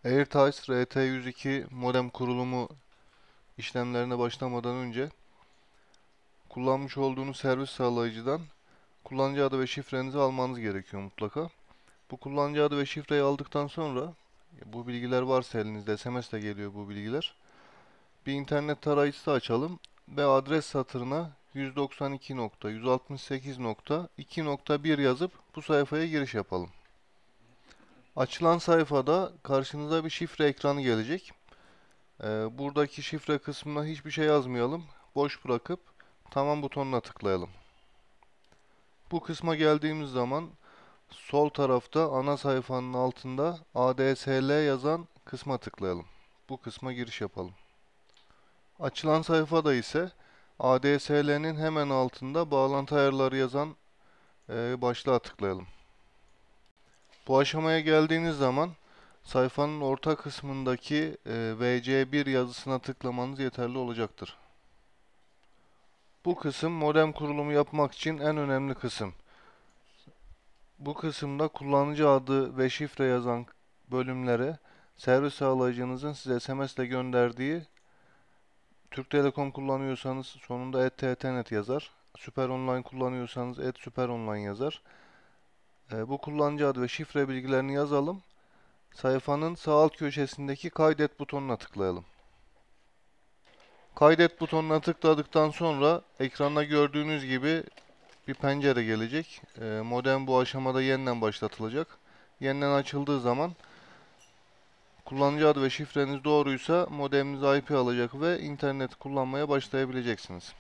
AirTice RT102 modem kurulumu işlemlerine başlamadan önce kullanmış olduğunuz servis sağlayıcıdan kullanıcı adı ve şifrenizi almanız gerekiyor mutlaka. Bu kullanıcı adı ve şifreyi aldıktan sonra bu bilgiler varsa elinizde SMS ile geliyor bu bilgiler. Bir internet tarayıcısı açalım ve adres satırına 192.168.2.1 yazıp bu sayfaya giriş yapalım. Açılan sayfada karşınıza bir şifre ekranı gelecek. Buradaki şifre kısmına hiçbir şey yazmayalım. Boş bırakıp tamam butonuna tıklayalım. Bu kısma geldiğimiz zaman sol tarafta ana sayfanın altında ADSL yazan kısma tıklayalım. Bu kısma giriş yapalım. Açılan sayfada ise ADSL'nin hemen altında bağlantı ayarları yazan başlığa tıklayalım. Bu aşamaya geldiğiniz zaman sayfanın orta kısmındaki VC1 yazısına tıklamanız yeterli olacaktır. Bu kısım modem kurulumu yapmak için en önemli kısım. Bu kısımda kullanıcı adı ve şifre yazan bölümlere servis sağlayıcınızın size SMS ile gönderdiği, Türk Telekom kullanıyorsanız sonunda @ttnet yazar. Süper Online kullanıyorsanız @süperonline yazar. Bu kullanıcı adı ve şifre bilgilerini yazalım. Sayfanın sağ alt köşesindeki kaydet butonuna tıklayalım. Kaydet butonuna tıkladıktan sonra ekranda gördüğünüz gibi bir pencere gelecek. Modem bu aşamada yeniden başlatılacak. Yeniden açıldığı zaman kullanıcı adı ve şifreniz doğruysa modeminiz IP alacak ve internet kullanmaya başlayabileceksiniz.